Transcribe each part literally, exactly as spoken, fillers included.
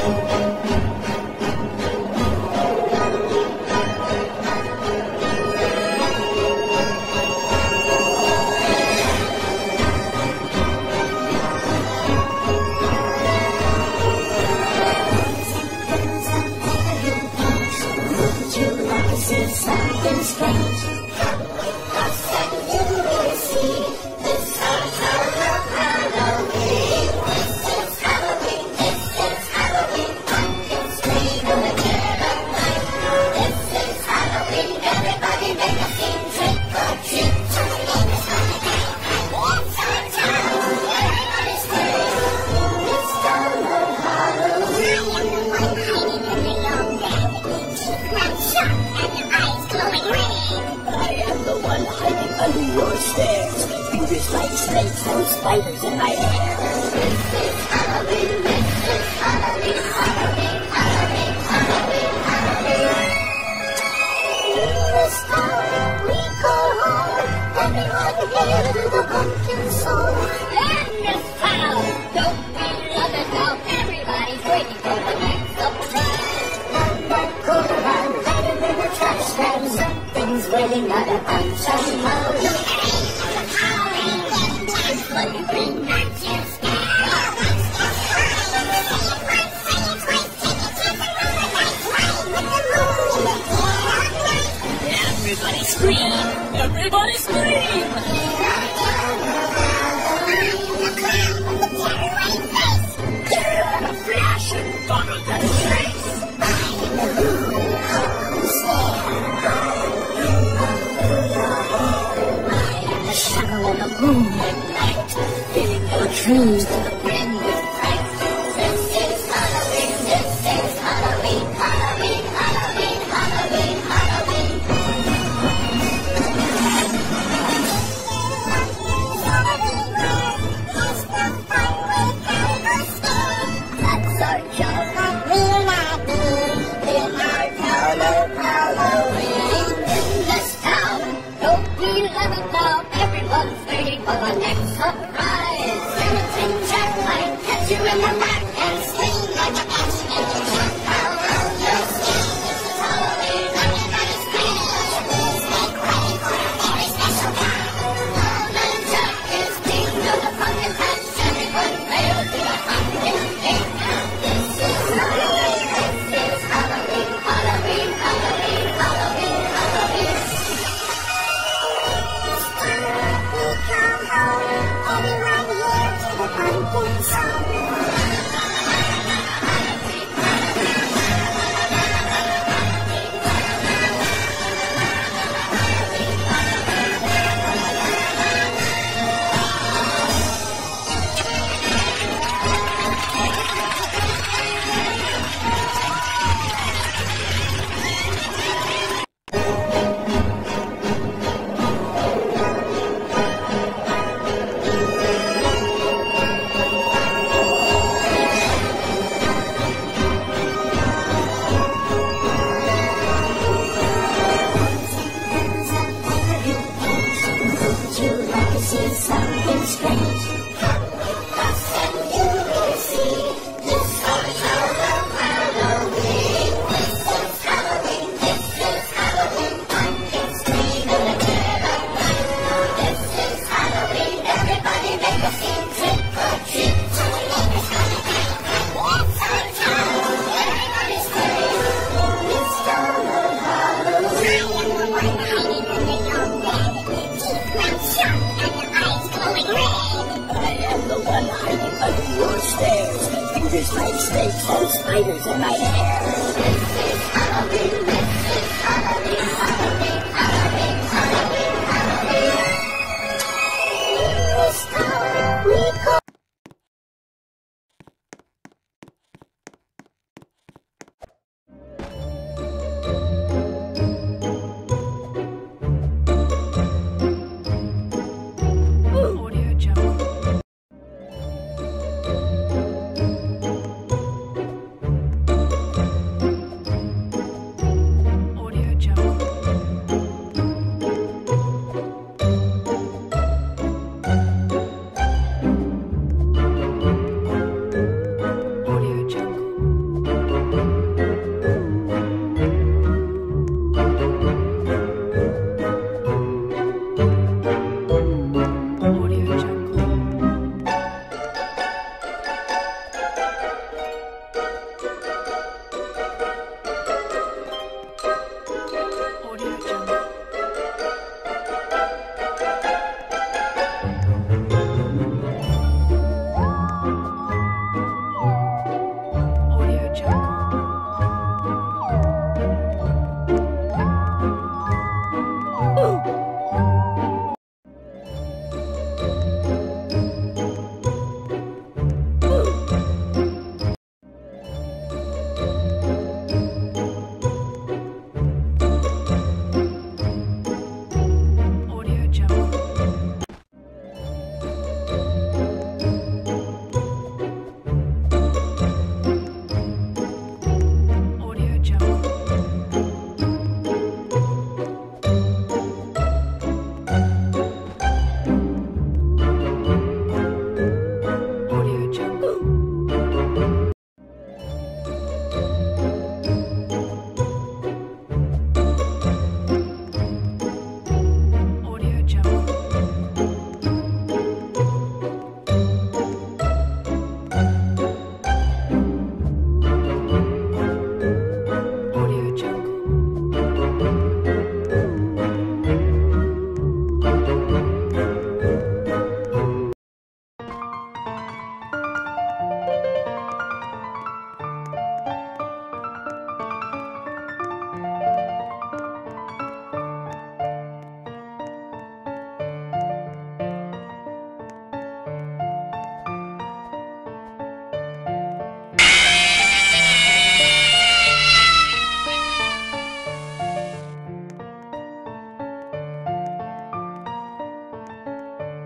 Something strange. You will see this is Halloween. This is Halloween. This is Halloween. Pumpkin scream in the dead of night. This is Halloween. Everybody make a scene. Trick or treat. Halloween is gonna be it's our town. Everybody scream. It's Donald Halloween. Hiding in the young bed. Teeth not shut and your eyes glowing green. I am the one hiding under your stairs. Fingers like snakes and spiders in my hair. This is Halloween. This is Halloween. Halloween. Halloween. Halloween. Halloween. In this town we go home. Everyone hail to the pumpkin soul. In this town, don't we love it how everybody's waiting for the next surprise. Run that quarter and let it in the trash can. Something's waiting on a bunch of Halloween. Halloween, dance for you, bring back your Everybody scream! Everybody scream! A flash and bottle that face! I am the shadow of the moon at night, filling your dreams to the brim with fright. This is Halloween, this is Halloween, Halloween, Halloween, Halloween, Halloween. That's our job. We'll not be in our town of Halloween. In this town, don't we love it now? Everyone's waiting for the next surprise. Skeleton Jack might catch you in the back and scream like a bash and you jump around your skin. This is Halloween, everybody scream. Snake ready for a very special guy. Skeleton Jack is king of the pumpkin patch. Everyone hail to the pumpkin king. This is Halloween, this is Halloween, Halloween, Halloween, Halloween, Halloween. We come home, everyone here to the pumpkin song. Would you like to see something strange? Come with us and you will see. This is Halloween. This is Halloween. This is Halloween. Pumpkin scream in the dead of night. This is Halloween. Everybody make a scene. Trick or treat. Halloween is gonna be it's our town. Everybody scream. It's Donald Halloween. I am the one hiding in the young bed. Teeth not shut and your eyes glowing red. I am the one hiding under your stairs. Fingers like snakes and spiders in my hair. This is Halloween. This is Halloween. Halloween. Halloween. Halloween. Halloween. In this town we go. Audio Jungle. Audio Jungle. Audio Jungle. Audio Jungle. Audio Jungle. Audio Jungle. Audio Jungle. Audio Jungle. Audio Jungle.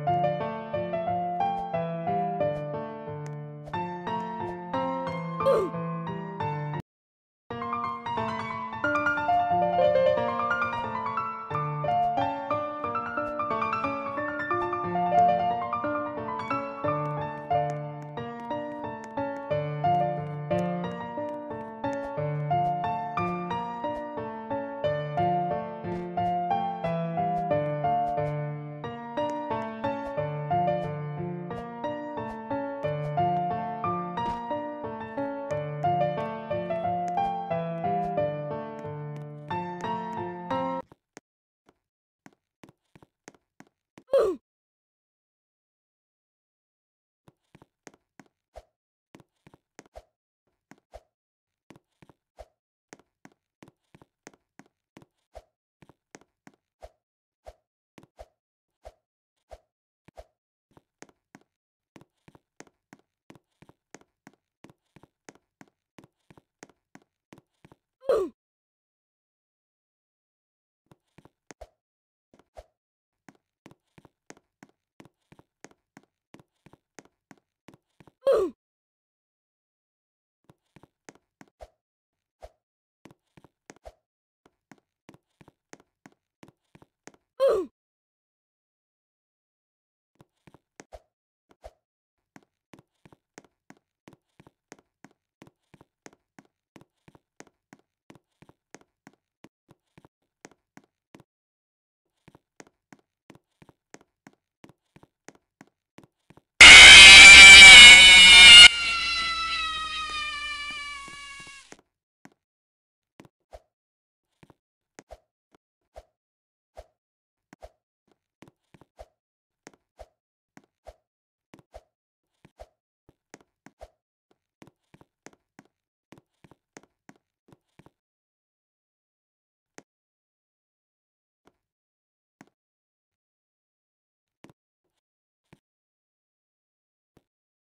Ooh.